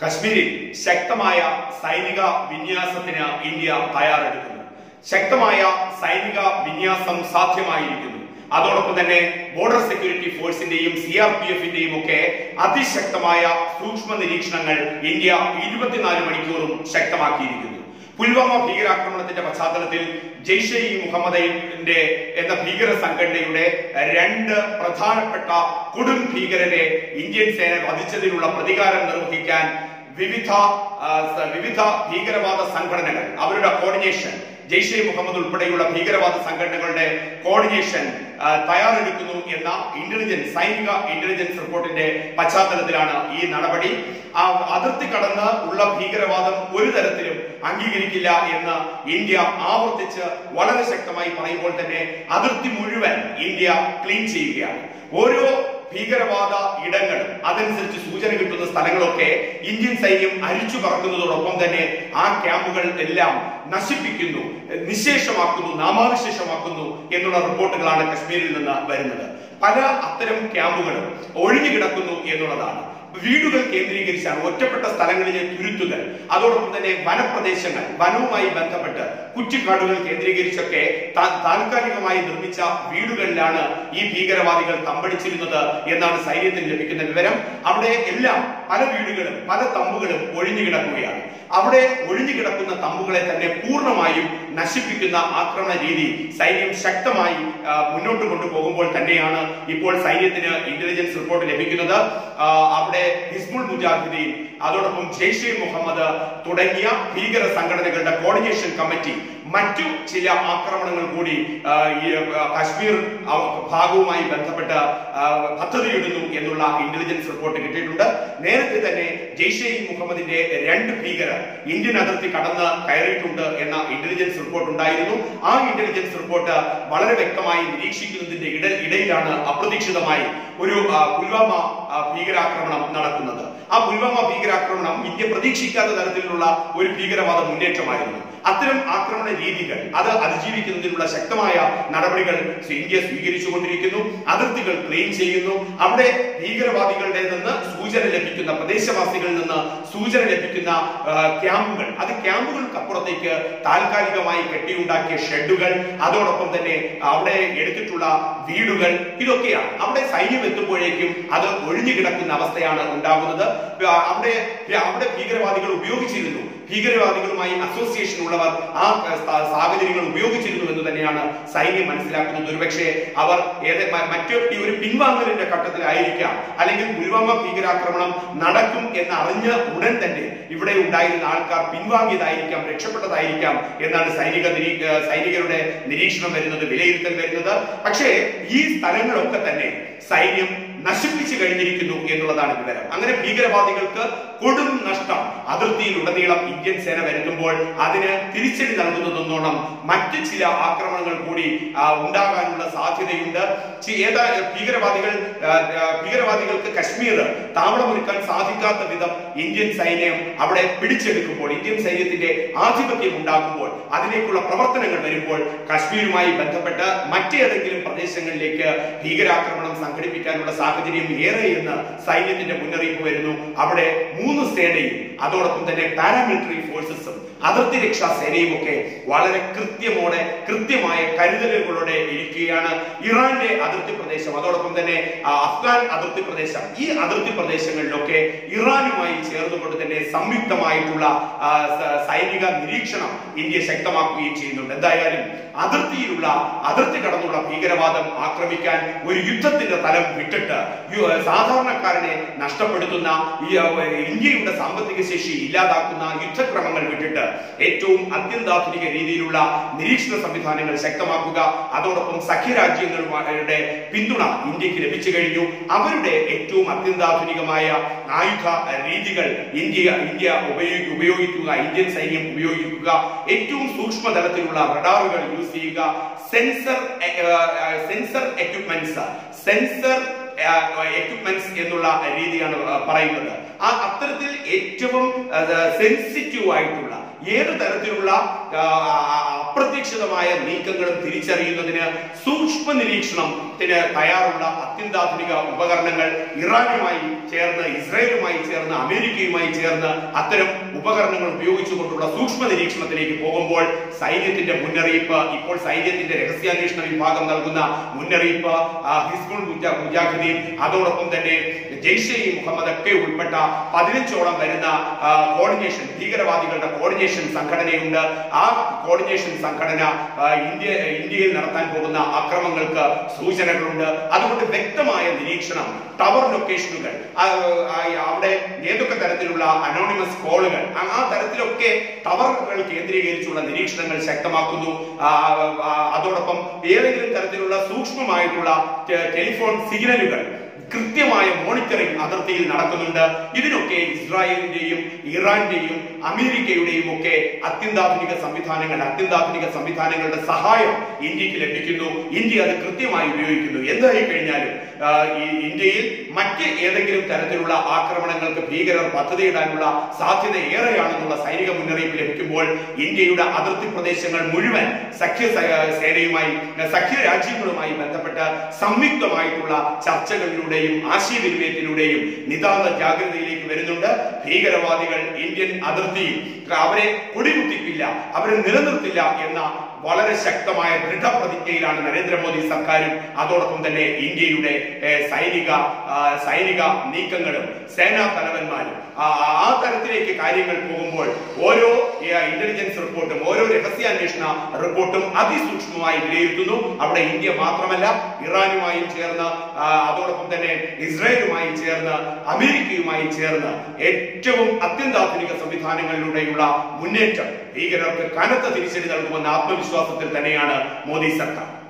കശ്മീരിൽ ശക്തമായ സൈനിക വിന്യാസത്തിന് ഇന്ത്യ തയ്യാറെടുക്കുന്നു. ശക്തമായ സൈനിക വിന്യാസം സാധ്യമായിരിക്കുന്നു. അതോടൊപ്പം തന്നെ ബോർഡർ സെക്യൂരിറ്റി ഫോഴ്സിന്റെയും CRPFന്റെയും ഒക്കെ അതിശക്തമായ സൂക്ഷ്മ നിരീക്ഷണങ്ങൾ ഇന്ത്യ 24 മണിക്കൂറും ശക്തമാക്കിയിരിക്കുന്നു. പുൽവാമ ഭീകരാക്രമണത്തിന്റെ പശ്ചാത്തലത്തിൽ ജെയ്ഷെ ഇ മുഹമ്മദിന്റെ എന്ന ഭീകര സംഘടനയുടെ 2 പ്രധാനപ്പെട്ട കൊടും ഭീകരരെ ഇന്ത്യൻ സേന വധിച്ചതിനുള്ള പ്രതികാരം നിർവഹിക്കാൻ വിവിധ ഭീകരവാദ സംഘടനകൾ അവരുടെ കോർഡിനേഷൻ, ജെയ്ഷെ മുഹമ്മദ് ഉൾപ്പെടെയുള്ള ഭീകരവാദ സംഘടനകളുടെ കോർഡിനേഷൻ തയ്യാറെടുക്കുന്നു എന്ന സൈനിക ഇന്റലിജൻസ് റിപ്പോർട്ടിന്റെ പശ്ചാത്തലത്തിലാണ് ഈ നടപടി. അതിർത്തി കടന്ന് ഉള്ള ഭീകരവാദം ഒരു തരത്തിലും അംഗീകരിക്കില്ല എന്ന് ഇന്ത്യ ആവർത്തിച്ച് വളരെ ശക്തമായി പറയുമ്പോൾ തന്നെ അതിർത്തി മുഴുവൻ ഇന്ത്യ ക്ലീൻ ചെയ്യുകയാണ്. ഓരോ ഭീകരവാദ ഇടങ്ങളും അതനുസരിച്ച് സൂചന കിട്ടുന്ന സ്ഥലങ്ങളൊക്കെ ഇന്ത്യൻ സൈന്യം അരിച്ചു പറക്കുന്നതോടൊപ്പം തന്നെ ആ ക്യാമ്പുകൾ എല്ലാം നശിപ്പിക്കുന്നു, നിശേഷമാക്കുന്നു, നാമാവിശേഷമാക്കുന്നു എന്നുള്ള റിപ്പോർട്ടുകളാണ് കശ്മീരിൽ നിന്ന് വരുന്നത്. പല അത്തരം ക്യാമ്പുകളും ഒഴിഞ്ഞു കിടക്കുന്നു എന്നുള്ളതാണ്. വീടുകൾ കേന്ദ്രീകരിച്ചാണ്, ഒറ്റപ്പെട്ട സ്ഥലങ്ങളിലെ തുരുത്തുകൾ, അതോടൊപ്പം തന്നെ വനപ്രദേശങ്ങൾ, വനവുമായി ബന്ധപ്പെട്ട് കുറ്റിക്കാടുകൾ കേന്ദ്രീകരിച്ചൊക്കെ താൽക്കാലികമായി നിർമ്മിച്ച വീടുകളിലാണ് ഈ ഭീകരവാദികൾ തമ്പടിച്ചിരുന്നത് എന്നാണ് സൈന്യത്തിന് ലഭിക്കുന്ന വിവരം. അവിടെ എല്ലാം പല വീടുകളും പല തമ്പുകളും ഒഴിഞ്ഞു കിടക്കുകയാണ്. അവിടെ ഒഴിഞ്ഞു കിടക്കുന്ന തമ്പുകളെ തന്നെ പൂർണ്ണമായും നശിപ്പിക്കുന്ന ആക്രമണ രീതി സൈന്യം ശക്തമായി മുന്നോട്ട് കൊണ്ടുപോകുമ്പോൾ തന്നെയാണ് ഇപ്പോൾ സൈന്യത്തിന് ഇന്റലിജൻസ് റിപ്പോർട്ട് ലഭിക്കുന്നത്. അവിടെ ഹിസ്ബുൾ മുജാഹിദീൻ, അതോടൊപ്പം ജെയ്ഷെ മുഹമ്മദ് തുടങ്ങിയ ഭീകര സംഘടനകളുടെ കോർഡിനേഷൻ കമ്മിറ്റി മറ്റു ചില ആക്രമണങ്ങൾ കൂടി കശ്മീർ ഭാഗവുമായി ബന്ധപ്പെട്ട് പദ്ധതിയിടുന്നു എന്നുള്ള ഇന്റലിജൻസ് റിപ്പോർട്ട് കിട്ടിയിട്ടുണ്ട്. നേരത്തെ തന്നെ ജെയ്ഷെ ഇ മുഹമ്മദിന്റെ 2 ഭീകരർ ഇന്ത്യൻ അതിർത്തി കടന്ന് കയറിയിട്ടുണ്ട് എന്ന ഇന്റലിജൻസ് റിപ്പോർട്ട് ഉണ്ടായിരുന്നു. ആ ഇന്റലിജൻസ് റിപ്പോർട്ട് വളരെ വ്യക്തമായി നിരീക്ഷിക്കുന്നതിന്റെ ഇടയിലാണ് അപ്രതീക്ഷിതമായി ഒരു പുൽവാമ ഭീകരാക്രമണം നടക്കുന്നത്. ആ പുൽവാമ ഭീകരാക്രമണം ഇന്ത്യ പ്രതീക്ഷിക്കാത്ത തരത്തിലുള്ള ഒരു ഭീകരവാദ മുന്നേറ്റമായിരുന്നു. അത്തരം ആക്രമണ രീതികൾ അത് അതിജീവിക്കുന്നതിനുള്ള ശക്തമായ നടപടികൾ ഇന്ത്യ സ്വീകരിച്ചുകൊണ്ടിരിക്കുന്നു. അതിർത്തികൾ ക്ലീൻ ചെയ്യുന്നു. അവിടെ ഭീകരവാദികളുടെ നിന്ന് സൂചന ലഭിക്കുന്ന, പ്രദേശവാസികളിൽ നിന്ന് സൂചന ലഭിക്കുന്ന ക്യാമ്പുകൾ, അത് ക്യാമ്പുകൾക്കപ്പുറത്തേക്ക് താൽക്കാലികമായി കെട്ടിയുണ്ടാക്കിയ ഷെഡുകൾ, അതോടൊപ്പം തന്നെ അവിടെ എടുത്തിട്ടുള്ള വീടുകൾ, ഇതൊക്കെയാണ്. അവിടെ സൈന്യം എത്തുമ്പോഴേക്കും അത് ഒഴിഞ്ഞു കിടക്കുന്ന അവസ്ഥയാണ് ഉണ്ടാകുന്നത്. അവിടെ ഭീകരവാദികൾ ഉപയോഗിച്ചിരുന്നു, ഭീകരവാദികളുമായി അസോസിയേഷൻ ഉള്ളവർ ആ സാഹചര്യങ്ങൾ ഉപയോഗിച്ചിരുന്നു എന്ന് തന്നെയാണ് സൈന്യം മനസ്സിലാക്കുന്നത്. ഒരുപക്ഷെ അവർ ഒരു പിൻവാങ്ങലിന്റെ ഘട്ടത്തിലായിരിക്കാം, അല്ലെങ്കിൽ പുൽവാമ ഭീകരാക്രമണം നടക്കും എന്ന് അറിഞ്ഞ ഉടൻ തന്നെ ഇവിടെ ഉണ്ടായിരുന്ന ആൾക്കാർ പിൻവാങ്ങിയതായിരിക്കാം, രക്ഷപ്പെട്ടതായിരിക്കാം എന്നാണ് സൈനികരുടെ നിരീക്ഷണം വരുന്നത്, വിലയിരുത്തൽ വരുന്നത്. പക്ഷേ ഈ സ്ഥലങ്ങളൊക്കെ തന്നെ സൈന്യം നശിപ്പിച്ചു കഴിഞ്ഞിരിക്കുന്നു എന്നുള്ളതാണ് വിവരം. അങ്ങനെ ഭീകരവാദികൾക്ക് കൊടും നഷ്ടം അതിർത്തിയിലുടനീളം ഇന്ത്യൻ സേന വരുത്തുമ്പോൾ അതിന് തിരിച്ചടി നൽകുന്നതെന്നോണം മറ്റു ചില ആക്രമണങ്ങൾ കൂടി ഉണ്ടാകാനുള്ള സാധ്യതയുണ്ട്. ഭീകരവാദികൾക്ക് കശ്മീർ താവളമൊരുക്കാൻ സാധിക്കാത്ത വിധം ഇന്ത്യൻ സൈന്യം അവിടെ പിടിച്ചെടുക്കുമ്പോൾ, ഇന്ത്യൻ സൈന്യത്തിന്റെ ആധിപത്യം ഉണ്ടാകുമ്പോൾ, അതിലേക്കുള്ള പ്രവർത്തനങ്ങൾ വരുമ്പോൾ കശ്മീരുമായി ബന്ധപ്പെട്ട് മറ്റേതെങ്കിലും പ്രദേശങ്ങളിലേക്ക് ഭീകരാക്രമണം സംഘടിപ്പിക്കാനുള്ള സാഹചര്യം ഏറെ എന്ന് സൈന്യത്തിന്റെ മുന്നറിയിപ്പ് വരുന്നു. അവിടെ 3 സേനയും അതോടൊപ്പം തന്നെ പാരാമിലിറ്ററി ഫോഴ്സസും അതിർത്തി രക്ഷാ സേനയും ഒക്കെ വളരെ കൃത്യമായ കരുതലുകളോടെ ഇരിക്കുകയാണ്. ഇറാന്റെ അതിർത്തി പ്രദേശം, അതോടൊപ്പം തന്നെ അഫ്ഗാൻ അതിർത്തി പ്രദേശം, ഈ അതിർത്തി പ്രദേശങ്ങളിലൊക്കെ ഇറാനുമായി ചേർന്നുകൊണ്ട് തന്നെ സംയുക്തമായിട്ടുള്ള സൈനിക നിരീക്ഷണം ഇന്ത്യ ശക്തമാക്കുകയും ചെയ്യുന്നുണ്ട്. എന്തായാലും അതിർത്തി കടന്നുള്ള ഭീകരവാദം ആക്രമിക്കാൻ ഒരു യുദ്ധത്തിന്റെ തലം വിട്ടിട്ട് സാധാരണക്കാരനെ നഷ്ടപ്പെടുത്തുന്ന ഇന്ത്യയുടെ സാമ്പത്തിക ശേഷി ഇല്ലാതാക്കുന്ന യുദ്ധക്രമങ്ങൾ വിട്ടിട്ട് ഏറ്റവും അത്യന്താധുനിക രീതിയിലുള്ള നിരീക്ഷണ സംവിധാനങ്ങൾ ശക്തമാക്കുക, അതോടൊപ്പം സഖ്യരാജ്യങ്ങളുടെ പിന്തുണ ഇന്ത്യക്ക് ലഭിച്ചു കഴിഞ്ഞു. അവരുടെ ഏറ്റവും അത്യന്താധുനികമായ ആയുധ രീതികൾ ഇന്ത്യ ഉപയോഗിക്കുക, ഇന്ത്യൻ സൈന്യം ഉപയോഗിക്കുക, ഏറ്റവും സൂക്ഷ്മതലത്തിലുള്ള റഡാറുകൾ യൂസ് ചെയ്യുക, സെൻസർ എക്യുപ്മെന്റ്സ് എന്നുള്ള രീതിയാണ് പറയുന്നത്. അത്തരത്തിൽ ഏറ്റവും സെൻസിറ്റീവ് ആയിട്ടുള്ള ഏത് തരത്തിലുള്ള അപ്രതീക്ഷിതമായ നീക്കങ്ങളും തിരിച്ചറിയുന്നതിന് സൂക്ഷ്മ നിരീക്ഷണത്തിന് തയ്യാറുള്ള അത്യന്താധുനിക ഉപകരണങ്ങൾ ഇറാനുമായി ചേർന്ന്, ഇസ്രായേലുമായി ചേർന്ന്, അമേരിക്കയുമായി ചേർന്ന് അത്തരം ഉപകരണങ്ങൾ ഉപയോഗിച്ചുകൊണ്ടുള്ള സൂക്ഷ്മ നിരീക്ഷണത്തിലേക്ക് പോകുമ്പോൾ സൈന്യത്തിന്റെ മുന്നറിയിപ്പ്, ഇപ്പോൾ സൈന്യത്തിന്റെ രഹസ്യാന്വേഷണ വിഭാഗം നൽകുന്ന മുന്നറിയിപ്പ്, ഹിസ്ബുൾ മുജാഹിദീൻ, അതോടൊപ്പം തന്നെ ജെയ്ഷെ ഇ മുഹമ്മദ് ഒക്കെ ഉൾപ്പെട്ട 15ഓളം വരുന്ന കോർഡിനേഷൻ, ഭീകരവാദികളുടെ കോർഡിനേഷൻ സംഘടനയുണ്ട്. ആ കോർഡിനേഷൻ സംഘടന ഇന്ത്യയിൽ നടത്താൻ പോകുന്ന അക്രമങ്ങൾക്ക് സൂചനകളുണ്ട്. അതുകൊണ്ട് വ്യക്തമായ നിരീക്ഷണം, ടവർ ലൊക്കേഷനുകൾ, അവിടെ ഏതൊക്കെ തരത്തിലുള്ള അനോണിമസ് കോളുകൾ, ആ തരത്തിലൊക്കെ ടവറുകൾ കേന്ദ്രീകരിച്ചുള്ള നിരീക്ഷണങ്ങൾ ശക്തമാക്കുന്നു. അതോടൊപ്പം ഏതെങ്കിലും തരത്തിലുള്ള സൂക്ഷ്മമായിട്ടുള്ള ടെലിഫോൺ സിഗ്നലുകൾ കൃത്യമായ മോണിറ്ററിംഗ് അതിർത്തിയിൽ നടക്കുന്നുണ്ട്. ഇതിനൊക്കെ ഇസ്രായേലിന്റെയും ഇറാന്റെയും അമേരിക്കയുടെയും ഒക്കെ അത്യന്താധുനിക സംവിധാനങ്ങളുടെ സഹായം ഇന്ത്യക്ക് ലഭിക്കുന്നു. ഇന്ത്യ അത് കൃത്യമായി ഉപയോഗിക്കുന്നു. എന്തായി കഴിഞ്ഞാലും ഇന്ത്യയിൽ മറ്റ് ഏതെങ്കിലും തരത്തിലുള്ള ആക്രമണങ്ങൾക്ക് ഭീകരർ പദ്ധതിയിടാനുള്ള സാധ്യത ഏറെയാണെന്നുള്ള സൈനിക മുന്നറിയിപ്പ് ലഭിക്കുമ്പോൾ ഇന്ത്യയുടെ അതിർത്തി പ്രദേശങ്ങൾ മുഴുവൻ സഖ്യരാജ്യങ്ങളുമായി ബന്ധപ്പെട്ട് സംയുക്തമായിട്ടുള്ള ചർച്ചകളിലൂടെയും ആശയവിനിമയത്തിലൂടെയും നിതാന്ത ജാഗ്രതയിലേക്ക് വരുന്നുണ്ട്. ഭീകരവാദികൾ ഇന്ത്യൻ അതിർത്തിയിൽ അവരെ കൊടികുത്തിക്കില്ല, അവരെ നിലനിർത്തില്ല എന്ന വളരെ ശക്തമായ ദൃഢപ്രതിജ്ഞയിലാണ് നരേന്ദ്രമോദി സർക്കാരും അതോടൊപ്പം തന്നെ ഇന്ത്യയുടെ സൈനിക നീക്കങ്ങളും സേനാ തലവന്മാരും. ആ തരത്തിലേക്ക് കാര്യങ്ങൾ പോകുമ്പോൾ ഓരോ ഇന്റലിജൻസ് റിപ്പോർട്ടും ഓരോ രഹസ്യാന്വേഷണ റിപ്പോർട്ടും അതിസൂക്ഷ്മമായി വിലയിരുത്തുന്നു. അവിടെ ഇന്ത്യ മാത്രമല്ല, ഇറാനുമായും ചേർന്ന്, അതോടൊപ്പം തന്നെ ഇസ്രായേലുമായും ചേർന്ന്, അമേരിക്കയുമായും ചേർന്ന് ഏറ്റവും അത്യന്താധുനിക സംവിധാനങ്ങളിലൂടെയുള്ള മുന്നേറ്റം ഭീകരർക്ക് കനത്ത തിരിച്ചടി നൽകുമെന്ന ആത്മവിശ്വാസത്തിൽ തന്നെയാണ് മോദി സർക്കാർ.